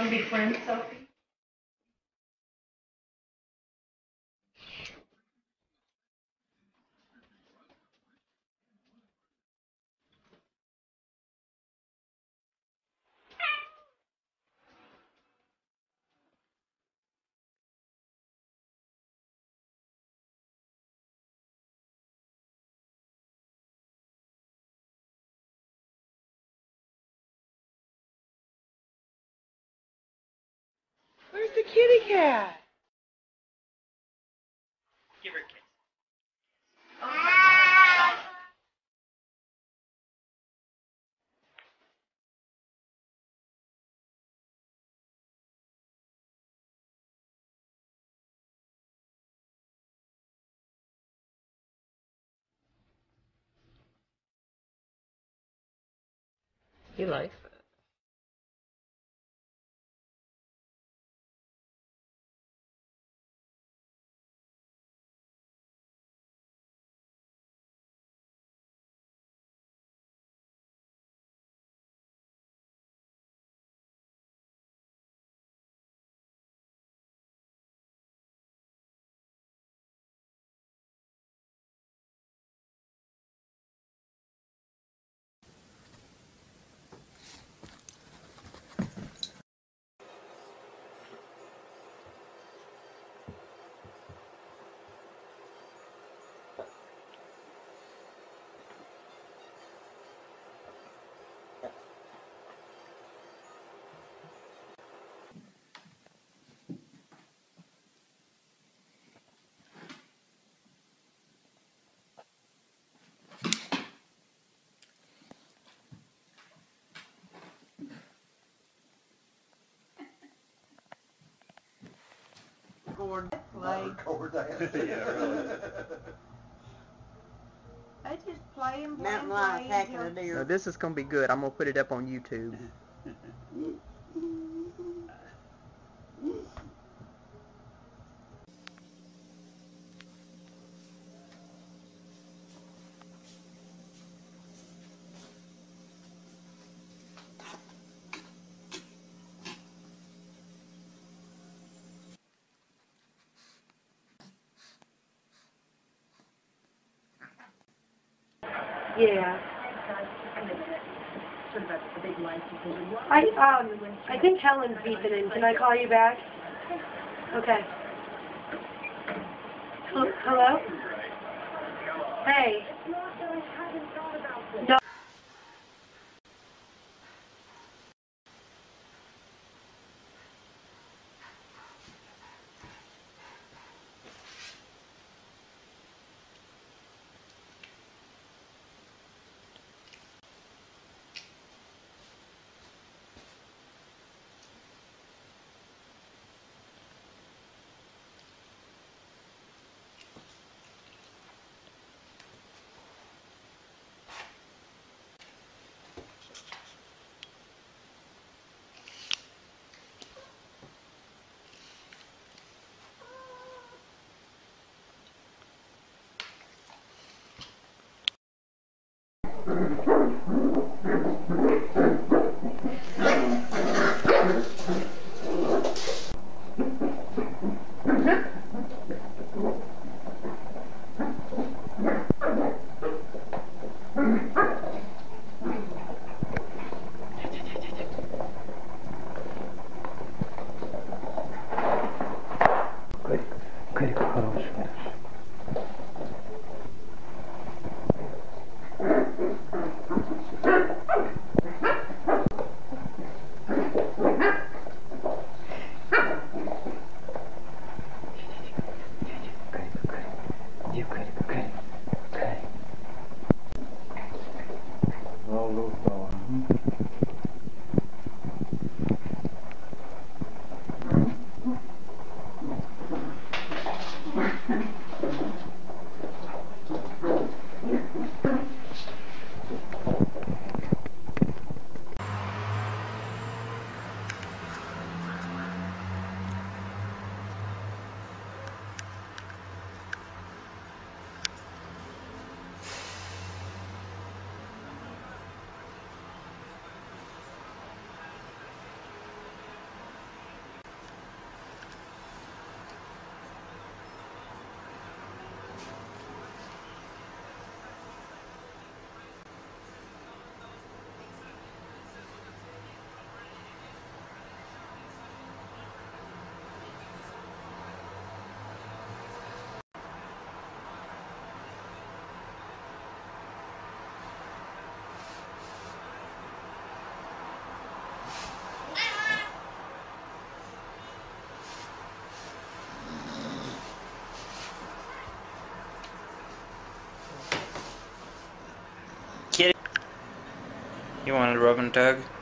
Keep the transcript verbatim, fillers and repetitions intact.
want to be friends, Sophie? Where's the kitty cat? Give her a kiss. He likes it. Like, Yeah, really. I just play and play Mountain and lion play attacking a until... Now deer. this is gonna be good. I'm gonna put it up on YouTube. Yeah. I um I think Helen's beeping in. Can I call you back? Okay. Hel- Hello? Hey. No. You want to rub and tug?